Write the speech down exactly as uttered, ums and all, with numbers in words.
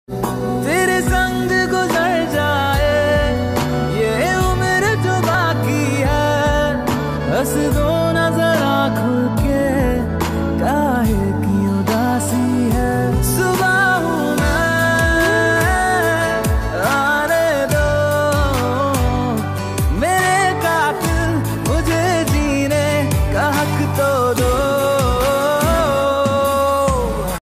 तेरे संग गुजर जाए ये उम्र जो बाकी है, हंस दो